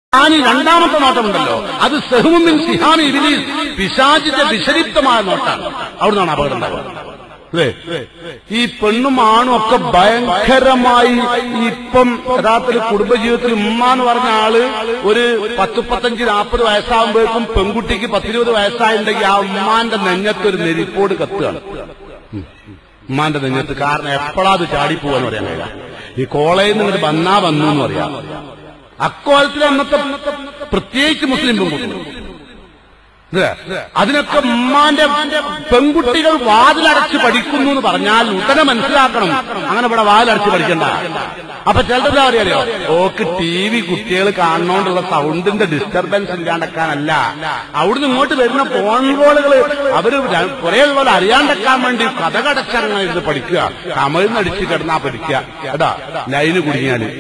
രണ്ടാമത്തെ നോട്ടമുണ്ടല്ലോ, അത് സഹ്മുമിൻ സിഹാമി ഇബ്ലീസ്, പിശാചിന്റെ വിഷലിപ്തമായ നോട്ടാണ്. അവിടുന്നാണ് അപകടം ഉണ്ടാവുക. അല്ലേ? ഈ പെണ്ണും ആണും ഒക്കെ ഭയങ്കരമായി ഇപ്പം യഥാർത്ഥത്തിൽ കുടുംബജീവിതത്തിൽ ഉമ്മ എന്ന് പറഞ്ഞ ആള് ഒരു 10-15-40 വയസ്സാകുമ്പോഴേക്കും പെൺകുട്ടിക്ക് 10-20 വയസ്സായിട്ടുണ്ടെങ്കിൽ ആ ഉമ്മാന്റെ നെഞ്ഞത്തൊരു നെരിപ്പോട് കത്തുകയാണ്. ഉമ്മാന്റെ നെഞ്ഞത്ത്. കാരണം എപ്പോഴാ അത് ചാടിപ്പോവാന്ന് പറയാൻ കഴിയില്ല. ഈ കോളേജിൽ നിന്ന് വന്നാ വന്നു എന്ന് പറയാം. അക്കോലത്തിൽ അന്നത്തെ പ്രത്യേകിച്ച് മുസ്ലിം പെൺകുട്ടികൾ അതിനൊക്കെ ഉമ്മാന്റെ പെൺകുട്ടികൾ വാതിലടച്ച് പഠിക്കുന്നു എന്ന് പറഞ്ഞാൽ ഉടനെ മനസ്സിലാക്കണം, അങ്ങനെ ഇവിടെ വാതിലടച്ച് പഠിക്കണ്ട. അപ്പൊ ചിലതെന്താ അറിയാലോ, ഓക്ക് TV കുട്ടികൾ കാണുന്നോണ്ടുള്ള സൗണ്ടിന്റെ ഡിസ്റ്റർബൻസ് ഇല്ലാണ്ടക്കാനല്ല, അവിടുന്ന് ഇങ്ങോട്ട് വരുന്ന ഫോൺ കോളുകൾ അവര് കുറെ പോലെ അറിയാണ്ടക്കാൻ വേണ്ടി കഥകടച്ചങ്ങനെ ഇരുന്ന് പഠിക്കുക, കമഴ്ന്നടിച്ച് കിടന്നാ പഠിക്കുക. അതാ ലൈന് കുടുങ്ങിയാല്,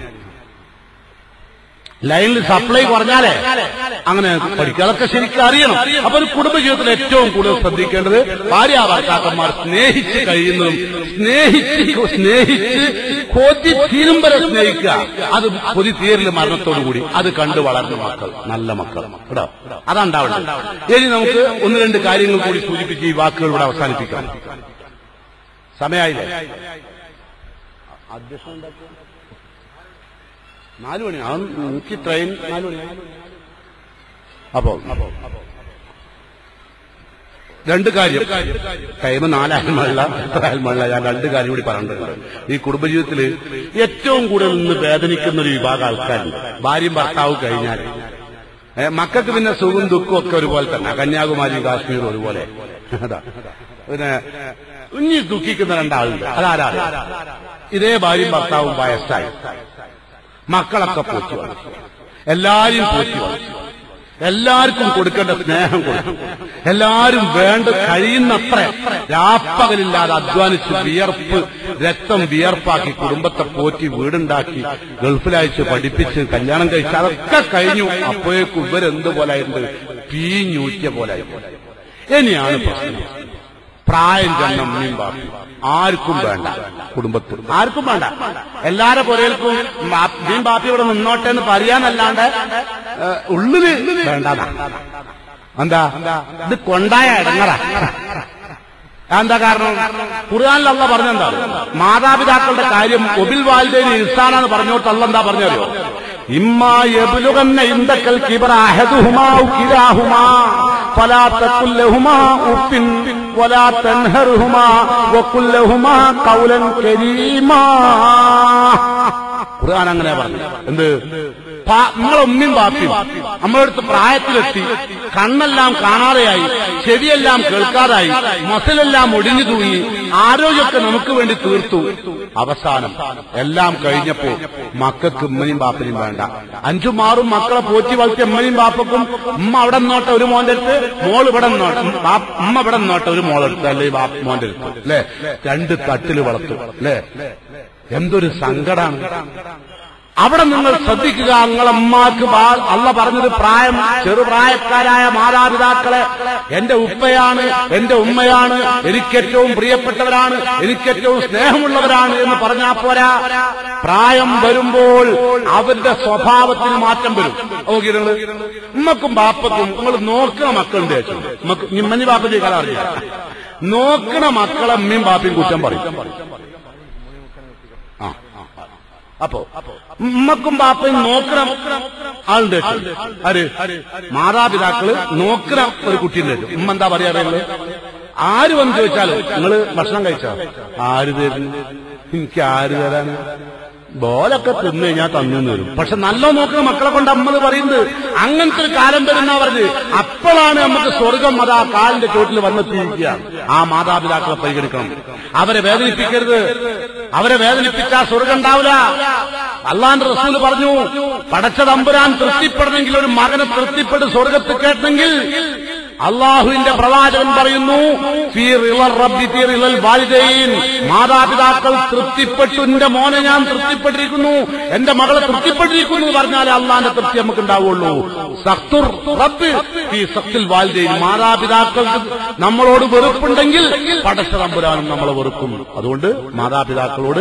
ലൈനിൽ സപ്ലൈ കുറഞ്ഞാലേ അങ്ങനെ പഠിക്കുക. അതൊക്കെ ശരിക്കും അറിയണം. അപ്പൊ ഒരു കുടുംബജീവിതത്തിൽ ഏറ്റവും കൂടുതൽ ശ്രദ്ധിക്കേണ്ടത് ഭാര്യ ഭർത്താക്കന്മാർ സ്നേഹിച്ച് കഴിയുന്നതും സ്നേഹിച്ച് കൊതി തീരും വരെ സ്നേഹിക്കുക. അത് കൊതി തീരൽ മരണത്തോടുകൂടി അത് കണ്ടു വളർന്ന മക്കൾ, നല്ല മക്കൾ കേട്ടോ, അതുണ്ടാവണം. ഇനി നമുക്ക് 1-2 കാര്യങ്ങൾ കൂടി സൂചിപ്പിച്ച് ഈ വാക്കുകൾ ഇവിടെ അവസാനിപ്പിക്കാം. സമയമായില്ലേ? അധ്യക്ഷൻ 4 മണി, എനിക്ക് ട്രെയിൻ 4 മണി. അപ്പോ 2 കാര്യം, ടൈം 4 ആയാലും ഞാൻ 2 കാര്യം കൂടി പറഞ്ഞിട്ടുണ്ട്. ഈ കുടുംബജീവിതത്തിൽ ഏറ്റവും കൂടുതൽ നിന്ന് വേദനിക്കുന്ന ഒരു വിഭാഗം ആൾക്കാരുണ്ട്. ഭാര്യയും ഭർത്താവും കഴിഞ്ഞാൽ മക്കൾക്ക് പിന്നെ സുഖവും ദുഃഖവും ഒക്കെ ഒരുപോലെ തന്നെ, കന്യാകുമാരി കാശ്മീർ ഒരുപോലെ. അതാ പിന്നെ ഇനി ദുഃഖിക്കുന്ന 2 ആളുണ്ട്. അതാരാണ്? ഇതേ ഭാര്യയും ഭർത്താവും വയസ്സായി, മക്കളൊക്കെ പോറ്റി വളർത്തി, എല്ലാരും പോറ്റി വളർത്തി, എല്ലാവർക്കും കൊടുക്കേണ്ട സ്നേഹം കൊടുക്കും, എല്ലാരും വേണ്ട കഴിയുന്നത്ര രാപ്പകലില്ലാതെ അധ്വാനിച്ച് വിയർപ്പ് രക്തം വിയർപ്പാക്കി കുടുംബത്തെ പോറ്റി വീടുണ്ടാക്കി ഗൾഫിലയച്ച് പഠിപ്പിച്ച് കല്യാണം കഴിച്ച് അതൊക്കെ കഴിഞ്ഞു. അപ്പോഴേക്കും ഇവരെന്തുപോലായിരുന്നു? പീഞ്ഞൂറ്റിയ പോലായിരുന്നു. ഇനിയാണ് പ്രശ്നം. പ്രായം ചെന്ന അമ്മയും ബാപ്പയും ആർക്കും വേണ്ട, കുടുംബത്തിൽ ആർക്കും വേണ്ട. എല്ലാരെ പുരയിൽക്കും അമ്മയും ബാപ്പി ഇവിടെ നിന്നോട്ടെ എന്ന് പറയാനല്ലാണ്ട് ഉള്ളില് വേണ്ടതാ. എന്താ ഇത് കൊണ്ടായ ഇടങ്ങറ? എന്താ കാരണം? ഖുർആനിൽ അല്ലാഹ് പറഞ്ഞെന്താ? മാതാപിതാക്കളുടെ കാര്യം ഒബിൽ വാലിദൈനി ഇഹ്സാനാന്ന് പറഞ്ഞോട്ട് അല്ലാഹ് എന്താ പറഞ്ഞറിയോ? ഇമ്മാ യബ്ലുഗന്ന ഇൻദകൽ കിബ്റ അഹദുഹുമാ ഔ കിലാഹുമാ ഫലാ തഖുൽ ലഹുമാ ഉഫിൻ വലാ തൻഹർഹുമാ വഖുൽ ലഹുമാ ഖൗലൻ കരീമാ. ഖുർആൻ അങ്ങനെ പറഞ്ഞു. എന്ത്? നിങ്ങളെ ഉമ്മയും ബാപ്പയും നമ്മളടുത്ത് പ്രായത്തിലെത്തി, കണ്ണെല്ലാം കാണാതെയായി, ചെവിയെല്ലാം കേൾക്കാതായി, മസിലെല്ലാം ഒടിഞ്ഞു തൂങ്ങി, ആരോഗ്യമൊക്കെ നമുക്ക് വേണ്ടി തീർത്തു. അവസാനം എല്ലാം കഴിഞ്ഞപ്പോ മക്കൾക്ക് ഉമ്മയും ബാപ്പയും വേണ്ട. 5-6 മക്കളെ പോറ്റി വളർത്തിയ ഉമ്മയും ബാപ്പക്കും ഉമ്മ അവിടെ നിന്നോട്ടെ ഒരു മോന്റെ അടുത്ത്, മോൾ ഇവിടെ നിന്നോട്ടെ, ഉമ്മ ഇവിടെ നിന്നോട്ടെ ഒരു മോളെടുത്ത്, അല്ലെ മോന്റെ അടുത്ത്, അല്ലെ 2 തട്ടില് വളർത്തും. അല്ലെ എന്തൊരു സങ്കടാണ്. അവിടെ നിങ്ങൾ ശ്രദ്ധിക്കുക. നിങ്ങളമ്മക്ക് അള്ള പറഞ്ഞത് ചെറുപ്രായക്കാരായ മാതാപിതാക്കളെ എന്റെ ഉപ്പയാണ്, എന്റെ ഉമ്മയാണ്, എനിക്കേറ്റവും പ്രിയപ്പെട്ടവരാണ്, എനിക്കേറ്റവും സ്നേഹമുള്ളവരാണ് എന്ന് പറഞ്ഞാൽ പോരാ. പ്രായം വരുമ്പോൾ അവരുടെ സ്വഭാവത്തിന് മാറ്റം വരും. ഓക്കെ, നിങ്ങൾ ഉമ്മക്കും ബാപ്പക്കും നിങ്ങൾ നോക്കണ മക്കളുണ്ട്. ഇമ്മഞ്ഞി ബാപ്പ ചെയ്താൽ അറിയാം. നോക്കണ മക്കളെ ഉമ്മയും ബാപ്പയും കുറ്റം പറയും. അപ്പോ ഉമ്മക്കും ബാപ്പയും നോക്കണ ആളുണ്ട്. ആര്? മാതാപിതാക്കള് നോക്കണ ഒരു കുട്ടീൻ്റെ. ഉമ്മ എന്താ പറയാറുള്ളത്? ആര് വന്ന് ചോദിച്ചാലും നിങ്ങള് ഭക്ഷണം കഴിച്ചോ? ആര് തരുന്നു? എനിക്ക് ആര് തരാന്? ബോലൊക്കെ തിന്നു കഴിഞ്ഞാൽ തന്നു വരും. പക്ഷെ നല്ല നോക്കുന്ന മക്കളെ കൊണ്ട് അമ്മത് പറയുന്നത് അങ്ങനത്തെ ഒരു കാലം വരുന്ന പറഞ്ഞ് അപ്പോഴാണ് നമുക്ക് സ്വർഗം അതാ കാലിന്റെ ചോട്ടിൽ വന്നെത്തിയിരിക്കുക. ആ മാതാപിതാക്കളെ പരിഗണിക്കണം. അവരെ വേദനിപ്പിക്കരുത്. അവരെ വേദനിപ്പിച്ചാൽ സ്വർഗം ഉണ്ടാവില്ല. അള്ളാന്റെ റസൂല് പറഞ്ഞു, പടച്ച തമ്പുരാൻ തൃപ്തിപ്പെടണമെങ്കിൽ, ഒരു മകനെ തൃപ്തിപ്പെട്ട് സ്വർഗത്ത് കേട്ടെങ്കിൽ അള്ളാഹുവിന്റെ പ്രവാചകൻ പറയുന്നു, മാതാപിതാക്കൾ തൃപ്തിപ്പെട്ടു, എന്റെ മോനെ ഞാൻ തൃപ്തിപ്പെട്ടിരിക്കുന്നു, എന്റെ മകളെ തൃപ്തിപ്പെട്ടിരിക്കുന്നു എന്ന് പറഞ്ഞാലേ അള്ളാന്റെ തൃപ്തി നമുക്ക് ഉണ്ടാവുള്ളൂ. സഖ്തുർ റബ്ബ് ഫീ സഖ്തിൽ വാലിദൈൻ. മാതാപിതാക്കൾക്ക് നമ്മളോട് വെറുപ്പുണ്ടെങ്കിൽ പടച്ച തമ്പുരാനും നമ്മളെ വെറുക്കും. അതുകൊണ്ട് മാതാപിതാക്കളോട്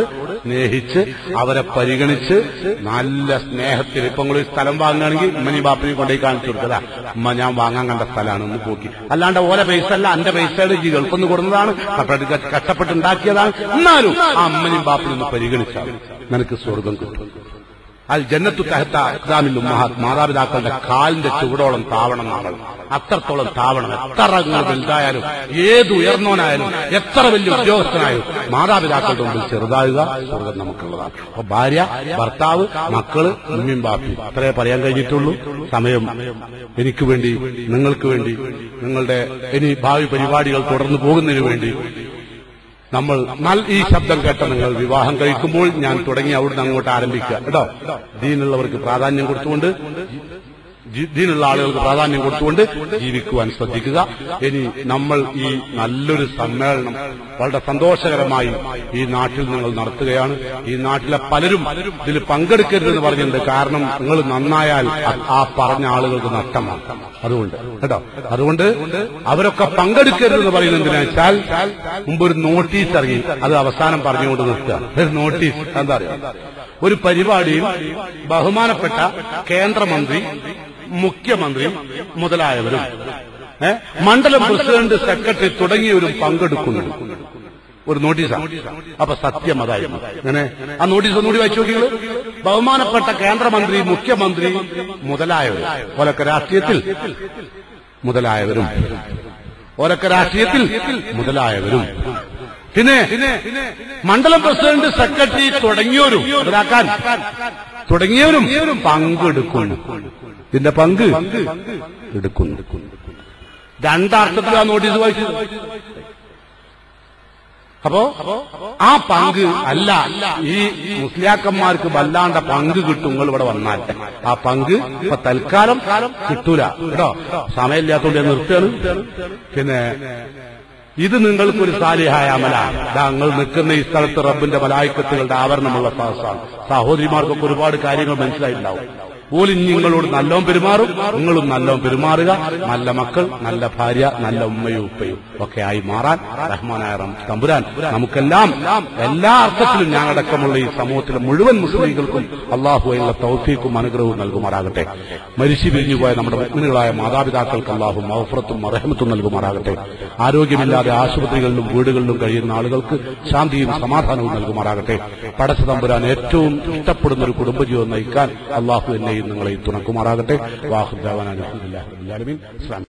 സ്നേഹിച്ച് അവരെ പരിഗണിച്ച് നല്ല സ്നേഹത്തിൽ ഇപ്പൊ നിങ്ങൾ സ്ഥലം വാങ്ങുകയാണെങ്കിൽ ഉമ്മനി ബാപ്പിനെ കൊണ്ടേ കാണിച്ചു കൊടുക്കതാ ഉമ്മ ഞാൻ വാങ്ങാൻ കണ്ട സ്ഥലമാണ് ഒന്ന് പോക്കി. അല്ലാണ്ട് ഓരോ പൈസ അല്ല, എന്റെ പൈസയുടെ ഈ ഗൾഫൊന്ന് കൊടുക്കുന്നതാണ്, കഷ്ടപ്പെട്ടുണ്ടാക്കിയതാണ്. എന്നാലും ആ അമ്മനും ബാപ്പിനൊന്ന് പരിഗണിച്ചാൽ നിനക്ക് സ്വർഗം കിട്ടും. അൽ ജന്നത്തു തഹത്ത അഖ്ദാമിൽ ഉമ്മഹാത്ത്, മാതാപിതാക്കളുടെ കാലിന്റെ ചുവടോളം താവണം നമ്മൾ. അത്രത്തോളം താവണം. എത്ര വലുതായാലും, ഏത് ഉയർന്നവനായാലും, എത്ര വലിയ ഉദ്യോഗസ്ഥനായാലും മാതാപിതാക്കളുടെ മുമ്പിൽ ചെറുതാകുക സ്വർഗം നമുക്കുള്ളതാണ്. അപ്പൊ ഭാര്യ, ഭർത്താവ്, മക്കള്, ഉമ്മയും ബാപ്പി, അത്രേ പറയാൻ കഴിഞ്ഞിട്ടുള്ളൂ. സമയം എനിക്ക് വേണ്ടി, നിങ്ങൾക്ക് വേണ്ടി, നിങ്ങളുടെ ഇനി ഭാവി പരിപാടികൾ തുടർന്നു പോകുന്നതിന് വേണ്ടി നമ്മൾ ഈ ശബ്ദം കേട്ട നിങ്ങൾ വിവാഹം കഴിക്കുമ്പോൾ ഞാൻ തുടങ്ങി അവിടുന്ന് അങ്ങോട്ട് ആരംഭിക്കുക കേട്ടോ. ദീനുള്ളവർക്ക് പ്രാധാന്യം കൊടുത്തുകൊണ്ട്, ദീനുള്ള ആളുകൾക്ക് പ്രാധാന്യം കൊടുത്തുകൊണ്ട് ജീവിക്കുവാൻ ശ്രദ്ധിക്കുക. ഇനി നമ്മൾ ഈ നല്ലൊരു സമ്മേളനം വളരെ സന്തോഷകരമായി ഈ നാട്ടിൽ നിങ്ങൾ നടത്തുകയാണ്. ഈ നാട്ടിലെ പലരും ഇതിൽ പങ്കെടുക്കരുതെന്ന് പറഞ്ഞിട്ടുണ്ട്. കാരണം നിങ്ങൾ നന്നായാൽ ആ പറഞ്ഞ ആളുകൾക്ക് നഷ്ടമാണ്. അതുകൊണ്ട് കേട്ടോ, അതുകൊണ്ട് അവരൊക്കെ പങ്കെടുക്കരുതെന്ന് പറയുന്നത് എന്തിനാ വെച്ചാൽ മുമ്പ് ഒരു നോട്ടീസ് ഇറങ്ങി, അത് അവസാനം പറഞ്ഞുകൊണ്ട് നിർത്തുക. ഒരു നോട്ടീസ് എന്താ അറിയാം, ഒരു പരിപാടിയിൽ ബഹുമാനപ്പെട്ട കേന്ദ്രമന്ത്രി, മുഖ്യമന്ത്രി മുതലായവരും മണ്ഡലം പ്രസിഡന്റ്, സെക്രട്ടറി തുടങ്ങിയവരും പങ്കെടുക്കുന്നു. ഒരു നോട്ടീസാണ്. അപ്പൊ സത്യം അതായിരുന്നു. അങ്ങനെ ആ നോട്ടീസ് ഒന്നുകൂടി വായിച്ചു നോക്കിയത്, ബഹുമാനപ്പെട്ട കേന്ദ്രമന്ത്രി, മുഖ്യമന്ത്രി മുതലായവരും, ഓലൊക്കെ രാഷ്ട്രീയത്തിൽ മുതലായവരും, ഓലൊക്കെ രാഷ്ട്രീയത്തിൽ മുതലായവരും, പിന്നെ മണ്ഡലം പ്രസിഡന്റ്, സെക്രട്ടറി തുടങ്ങിയവരും മുതലാക്കാൻ തുടങ്ങിയവരും പങ്കെടുക്കുന്നു. ഇതിന്റെ പങ്ക് എടുക്കുന്നു. രണ്ടർത്ഥത്തിൽ ആ നോട്ടീസ് വായിച്ചു. അപ്പോ ആ പങ്ക് അല്ല, ഈ മുസ്ലിയാക്കന്മാർക്ക് വല്ലാണ്ട പങ്ക് കിട്ടും നിങ്ങൾ ഇവിടെ വന്നാൽ. ആ പങ്ക് ഇപ്പൊ തൽക്കാലം കിട്ടൂല കേട്ടോ. സമയമില്ലാത്തതുകൊണ്ട് ഞാൻ നിർത്തുകയാണ്. പിന്നെ ഇത് നിങ്ങൾക്കൊരു സാലിഹായ അമലാണ്. നിങ്ങൾ നിൽക്കുന്ന ഈ സ്ഥലത്ത് റബ്ബിന്റെ മലായിക്കത്തുകളുടെ ആവരണമുള്ള സഹസാണ്. സഹോദരിമാർക്കൊക്കെ ഒരുപാട് കാര്യങ്ങൾ മനസ്സിലായിട്ടുണ്ടാവും. പോലും നിങ്ങളോട് നല്ലോണം പെരുമാറും, നിങ്ങളും നല്ലോണം പെരുമാറുക. നല്ല മക്കൾ, നല്ല ഭാര്യ, നല്ല ഉമ്മയും ഉപ്പയും ഒക്കെ ആയി മാറാൻ റഹ്മാനായ തമ്പുരാൻ നമുക്കെല്ലാം എല്ലാ അർത്ഥത്തിലും ഞാനടക്കമുള്ള ഈ സമൂഹത്തിലെ മുഴുവൻ മുസ്ലിംകൾക്കും അള്ളാഹു അതിനുള്ള തൗഫീഖും അനുഗ്രഹവും നൽകുമാറാകട്ടെ. മരിച്ചു പിരിഞ്ഞുപോയ നമ്മുടെ മുഅ്മിനുകളായ മാതാപിതാക്കൾക്ക് അള്ളാഹു മഗ്ഫിറത്തും റഹ്മത്തും നൽകുമാറാകട്ടെ. ആരോഗ്യമില്ലാതെ ആശുപത്രികളിലും വീടുകളിലും കഴിയുന്ന ആളുകൾക്ക് ശാന്തിയും സമാധാനവും നൽകുമാറാകട്ടെ. പടച്ച തമ്പുരാൻ ഏറ്റവും ഇഷ്ടപ്പെടുന്ന ഒരു കുടുംബജീവിതം നയിക്കാൻ അള്ളാഹു എന്നെയും നിങ്ങളെയും തുണക്കുമാറാകട്ടെ. വാഹുദാവാന അൽഹംദുലില്ലാഹി റബ്ബിൽ ആലമീൻ.